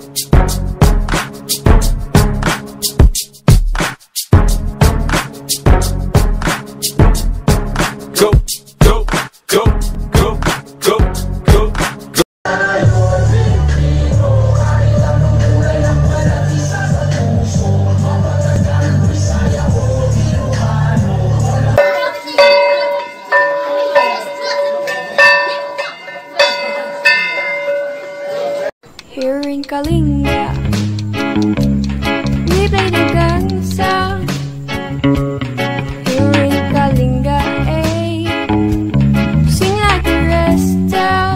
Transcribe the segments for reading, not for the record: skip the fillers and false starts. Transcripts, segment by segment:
Here in Kalinga, we play the gangsta. Here in Kalinga, sing like the rest.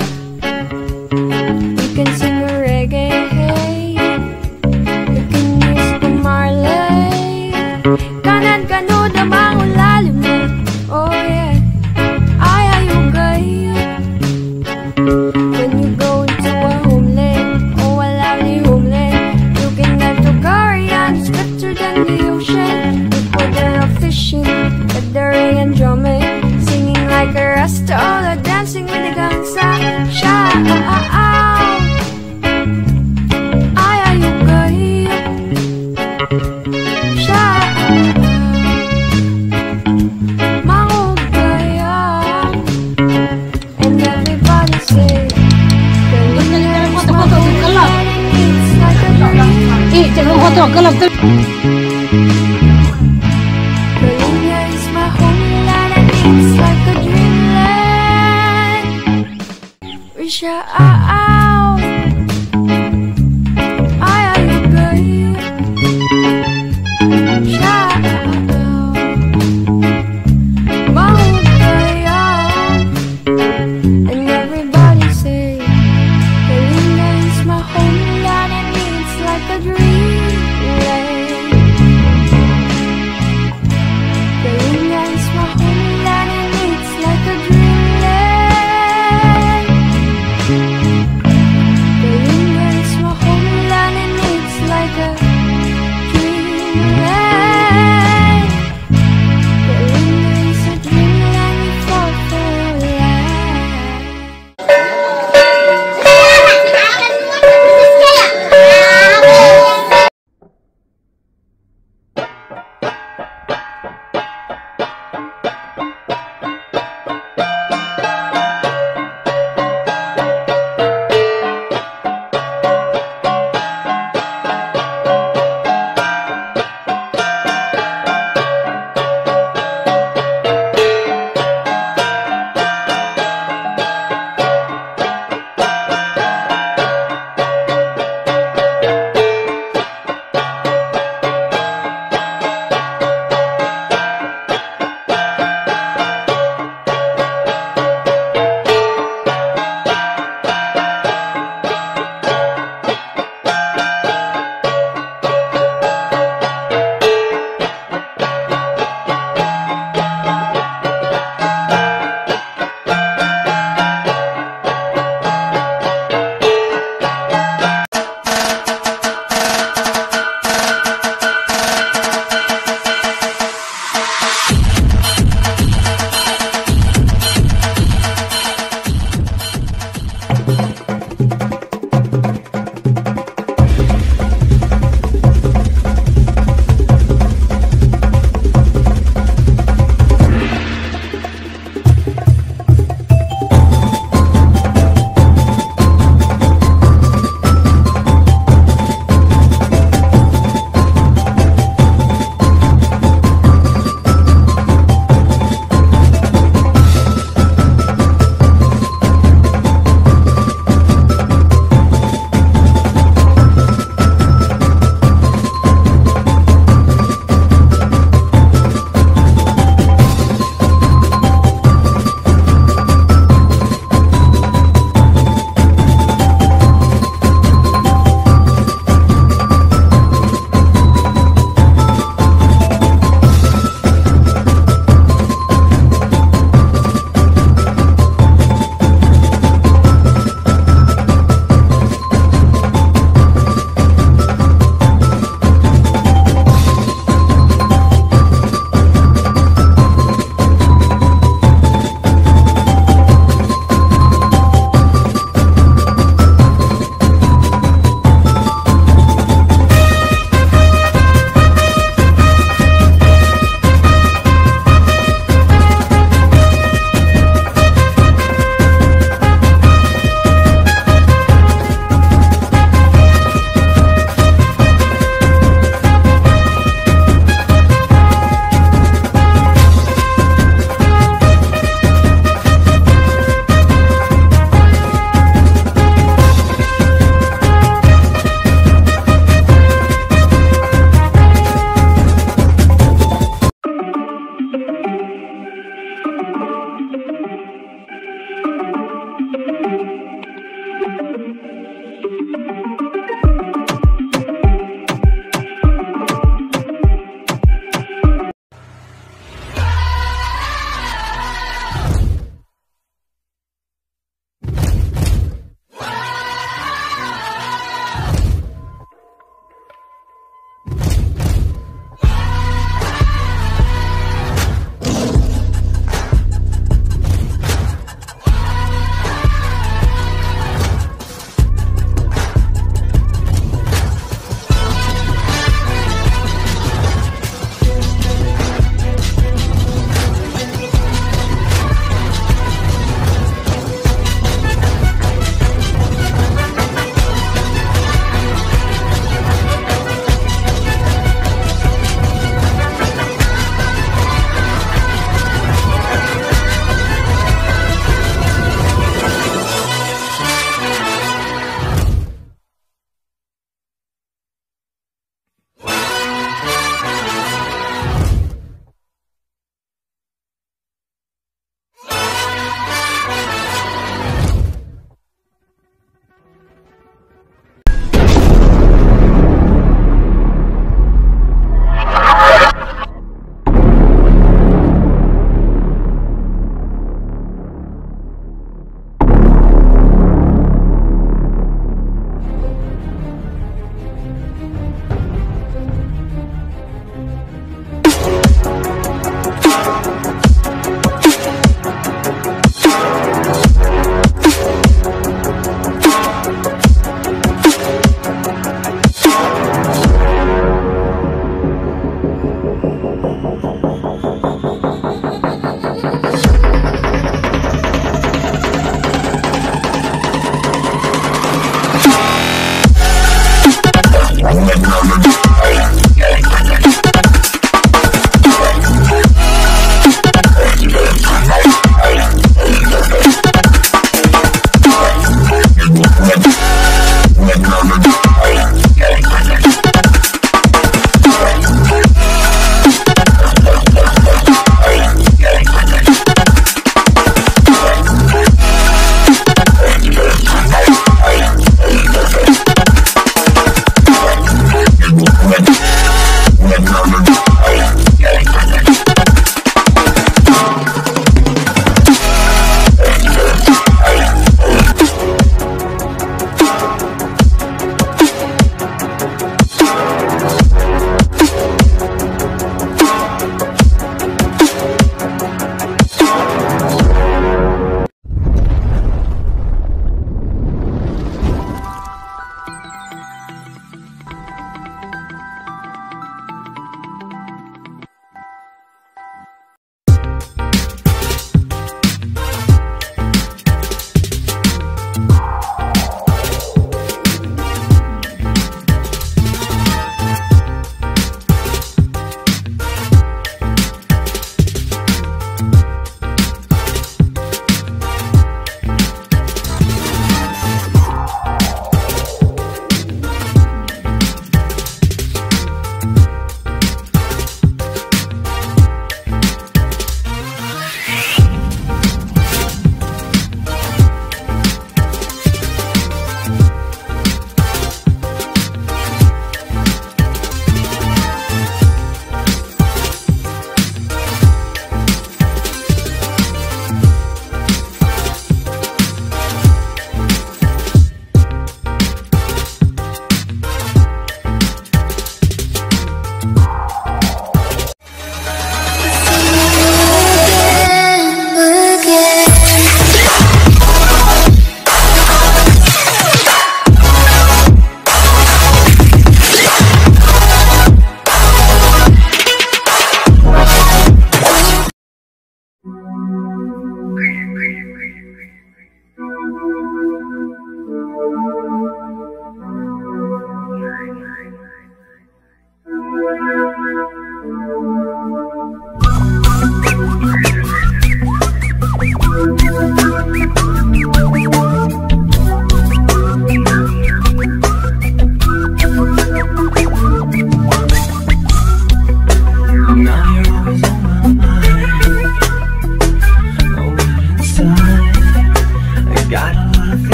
You can sing a reggae, you can use the Marley. Kanan kanu da bangun lalim mo, oh yeah, ayayugay. When you go into a homeland, oh a lovely homeland, you can get to Korean, it's better than the ocean. People there are fishing, gathering and drumming, singing like a rasta, all are dancing with the gangsta. Ayayugay, Mangugaya, and everybody say Kalinga is my homeland and it's like a dreamland. We shout out, ayayugay, shout out, Mangugaya, and everybody say Kalinga is my homeland and it's like a dreamland.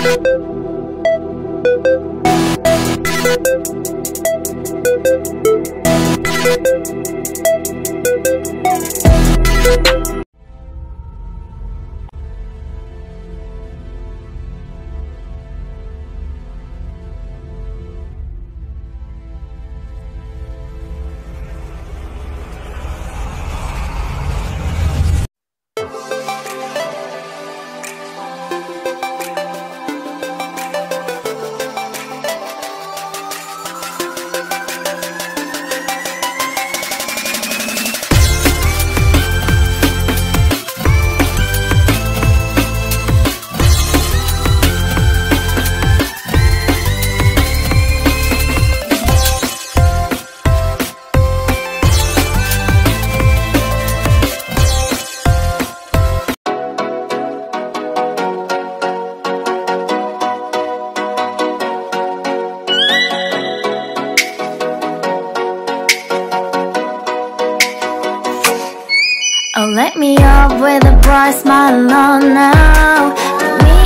Oh, let me up with a bright smile on now. Let me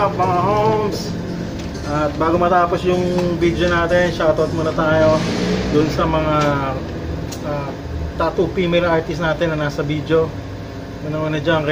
up mga homes? At bago matapos yung video natin, shoutout muna tayo dun sa mga tattoo female artist natin na nasa video. Una-una dyan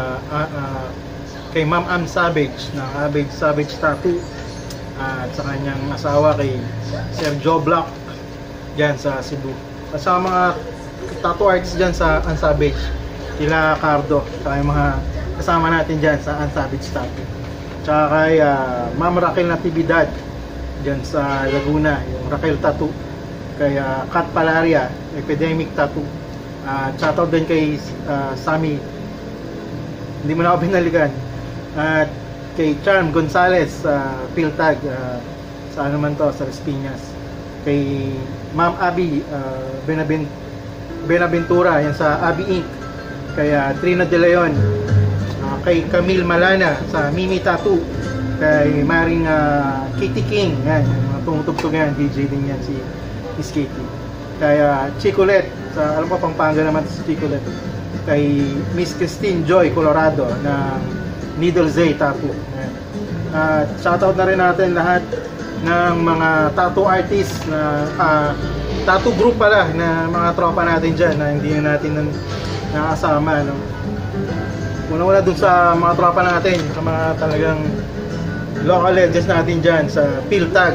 kay Ma'am Ann Savage na Savage Tattoo, at sa kanyang asawa kay Sir Joe Block dyan sa Cebu. At sa mga tattoo artist dyan sa Ann Savage, kila Cardo, saka yung mga kasama natin dyan sa Ann Savage Tattoo. Tsaka kay Ma'am Raquel Natividad dyan sa Laguna, yung Raquel Tattoo. Kay Kat Palaria, Epidemic Tattoo. Shoutout din kay Sammy, hindi mo na ako binalikan. At kay Charm Gonzales, Piltag, sa ano man to, sa Las Piñas. Kay Ma'am Abby Benaventura, yan sa Abby Inc. Kay Trina De Leon. Kay Camille Malana sa Mimi Tattoo. Kay Maring Kitty King, yan, mga tumutugtog yan, DJ din yan si Miss Kitty. Kay Chicolet, sa alam ko Pampanga naman si Chicolet. Kay Miss Christine Joy Colorado ng Needle Zay Tattoo. At shoutout na rin natin lahat ng mga tattoo artists na tattoo group pala na mga tropa natin dyan na hindi na natin nakasama, no? Una-una dun sa mga tropa natin, sa mga talagang local legends natin dyan sa Piltag,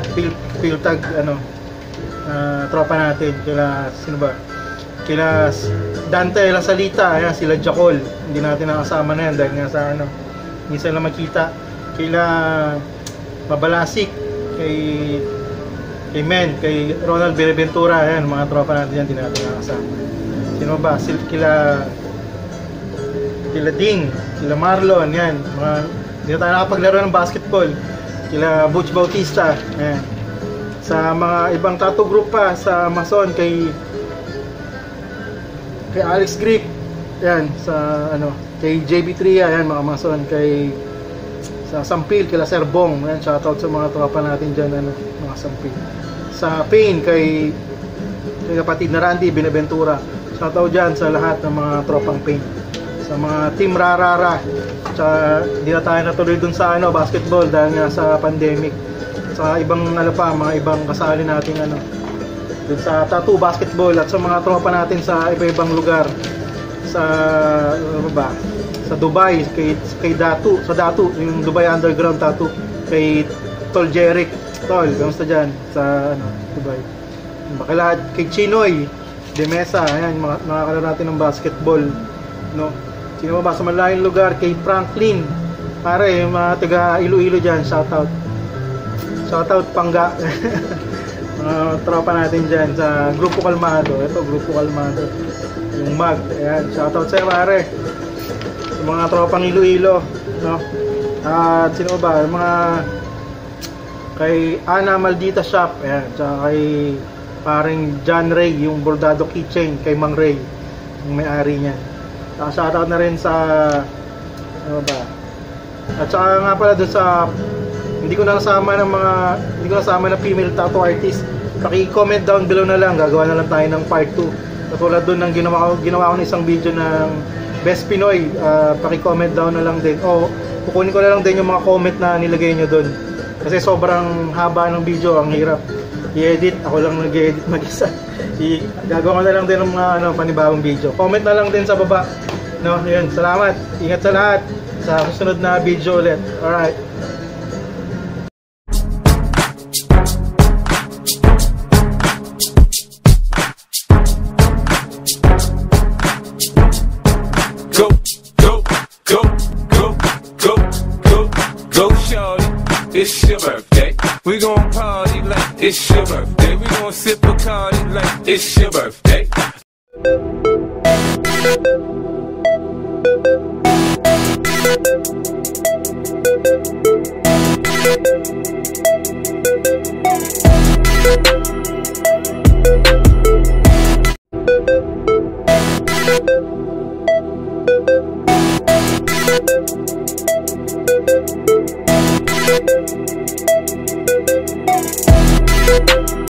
tropa natin. Kila, sino ba? Kila Dante La Salita, ayan, sila Jacol. Hindi natin nakasama na yan dahil nga sa minsan lang makita. Kila Mabalasik, kay Men, kay Ronald Benaventura, ayan, mga tropa natin yan, hindi natin nakasama. Sino ba? Kila Ding, sila Marlon, yan, mga hindi na tayo nakapaglaro ng basketball. Kila Butch Bautista, yan. Sa mga ibang tattoo group pa sa Mason, kay Alex Greek, yan, sa kay JB Tria, yan, mga Mason, sa Sampil, kila Sir Bong, yan, shoutout sa mga tropa natin dyan, mga Sampil. Sa Pain, kay kapatid na Randy Benaventura, shoutout dyan sa lahat ng mga tropang Pain. Sa mga Team Rarara, tsaka di na tayo natuloy dun sa basketball dahil nga sa pandemic. Sa ibang mga ibang kasali natin dun sa tattoo basketball, at sa mga tropa natin sa iba-ibang lugar sa sa Dubai, kay Datu, yung Dubai Underground Tattoo, kay Tol Jeric. Tol, kamusta dyan sa Dubai? Bakilad, kay Chinoy De Mesa, ayan, nakakalaro natin ng basketball, no? Sino ba sa malayong lugar? Kay Franklin, pare, yung mga taga Iloilo dyan, shoutout Pangga. Mga tropa natin dyan sa Grupo Kalmado. Ito, Grupo Kalmado, yung Mag, ayan, shoutout sa'yo, pare, sa mga tropang Iloilo, no? At sino ba? Yung mga kay Ana Maldita Shop, ayan, tsaka kay paring John Ray, yung bordado keychain, kay Mang Ray, yung may-ari niyan. Shoutout na rin sa at saka nga pala dun sa hindi ko nasama na female tattoo artist. Paki-comment down below na lang, gagawa na lang tayo ng part 2 katulad dun ng ginawa ko ng isang video ng Best Pinoy. Paki-comment down na lang din, o kukunin ko na lang din yung mga comment na nilagay nyo dun kasi sobrang haba ng video, ang hirap i-edit. Ako lang nag-edit mag-isa. Gagawa ko na lang din ng mga panibagong video. Comment na lang din sa baba, no? Yun, salamat. Ingat sa lahat. Sa susunod na video ulit. Alright. Go, go, go, go, go, go, go, shorty. It's your birthday. We gon' party like it's your birthday. We gon' sip a Bacardi like it's your birthday.